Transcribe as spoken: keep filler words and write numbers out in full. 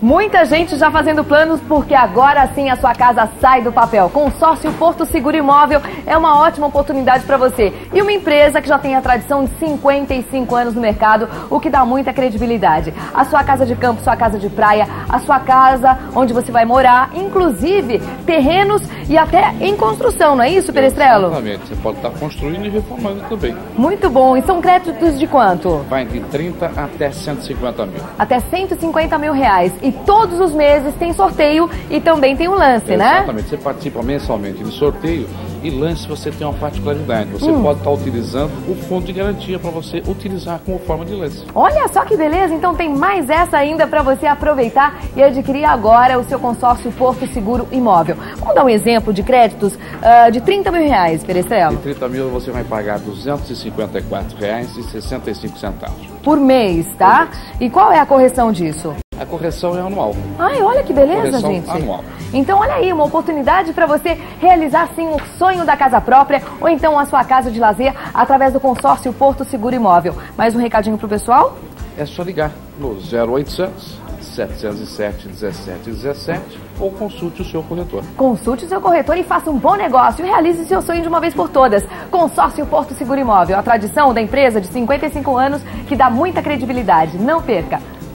Muita gente já fazendo planos porque agora sim a sua casa sai do papel. Consórcio Porto Seguro Imóvel é uma ótima oportunidade para você. E uma empresa que já tem a tradição de cinquenta e cinco anos no mercado, o que dá muita credibilidade. A sua casa de campo, sua casa de praia, a sua casa onde você vai morar, inclusive terrenos e até em construção, não é isso, Perestrello? Exatamente, você pode estar construindo e reformando também. Muito bom. E são créditos de quanto? Vai de trinta até cento e cinquenta mil. Até cento e cinquenta mil reais. E todos os meses tem sorteio e também tem um lance, Exatamente. né? Exatamente, você participa mensalmente de sorteio e lance você tem uma particularidade. Você hum. pode estar utilizando o fundo de garantia para você utilizar como forma de lance. Olha só que beleza, então tem mais essa ainda para você aproveitar e adquirir agora o seu consórcio Porto Seguro Imóvel. Vamos dar um exemplo de créditos uh, de trinta mil reais, Perestrello. De trinta mil você vai pagar duzentos e cinquenta e quatro reais e sessenta e cinco centavos. Por mês, tá? Por mês. E qual é a correção disso? A correção é anual. Ai, olha que beleza, correção gente. anual. Então, olha aí, uma oportunidade para você realizar, sim, o sonho da casa própria ou então a sua casa de lazer através do consórcio Porto Seguro Imóvel. Mais um recadinho pro pessoal? É só ligar no zero oitocentos, sete zero sete, um sete um sete ou consulte o seu corretor. Consulte o seu corretor e faça um bom negócio e realize seu sonho de uma vez por todas. Consórcio Porto Seguro Imóvel, a tradição da empresa de cinquenta e cinco anos que dá muita credibilidade. Não perca!